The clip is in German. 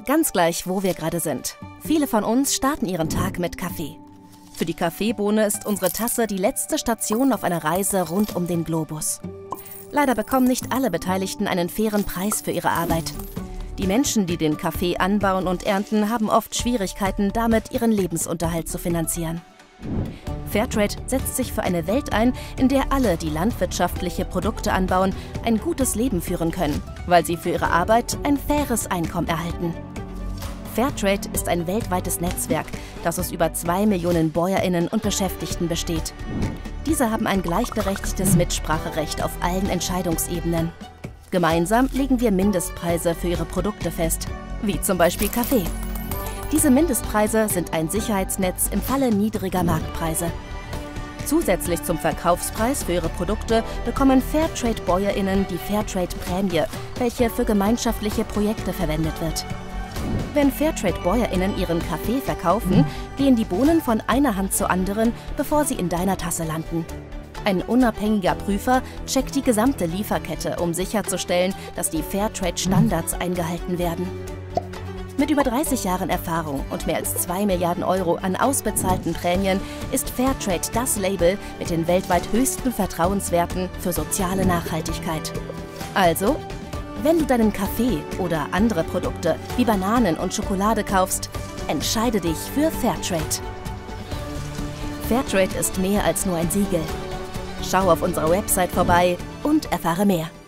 Ganz gleich, wo wir gerade sind. Viele von uns starten ihren Tag mit Kaffee. Für die Kaffeebohne ist unsere Tasse die letzte Station auf einer Reise rund um den Globus. Leider bekommen nicht alle Beteiligten einen fairen Preis für ihre Arbeit. Die Menschen, die den Kaffee anbauen und ernten, haben oft Schwierigkeiten, damit ihren Lebensunterhalt zu finanzieren. Fairtrade setzt sich für eine Welt ein, in der alle, die landwirtschaftliche Produkte anbauen, ein gutes Leben führen können, weil sie für ihre Arbeit ein faires Einkommen erhalten. Fairtrade ist ein weltweites Netzwerk, das aus über 2 Millionen BäuerInnen und Beschäftigten besteht. Diese haben ein gleichberechtigtes Mitspracherecht auf allen Entscheidungsebenen. Gemeinsam legen wir Mindestpreise für ihre Produkte fest, wie zum Beispiel Kaffee. Diese Mindestpreise sind ein Sicherheitsnetz im Falle niedriger Marktpreise. Zusätzlich zum Verkaufspreis für ihre Produkte bekommen Fairtrade-BäuerInnen die Fairtrade-Prämie, welche für gemeinschaftliche Projekte verwendet wird. Wenn Fairtrade-BäuerInnen ihren Kaffee verkaufen, gehen die Bohnen von einer Hand zur anderen, bevor sie in deiner Tasse landen. Ein unabhängiger Prüfer checkt die gesamte Lieferkette, um sicherzustellen, dass die Fairtrade-Standards eingehalten werden. Mit über 30 Jahren Erfahrung und mehr als 2 Milliarden Euro an ausbezahlten Prämien ist Fairtrade das Label mit den weltweit höchsten Vertrauenswerten für soziale Nachhaltigkeit. Also, wenn du deinen Kaffee oder andere Produkte wie Bananen und Schokolade kaufst, entscheide dich für Fairtrade. Fairtrade ist mehr als nur ein Siegel. Schau auf unserer Website vorbei und erfahre mehr.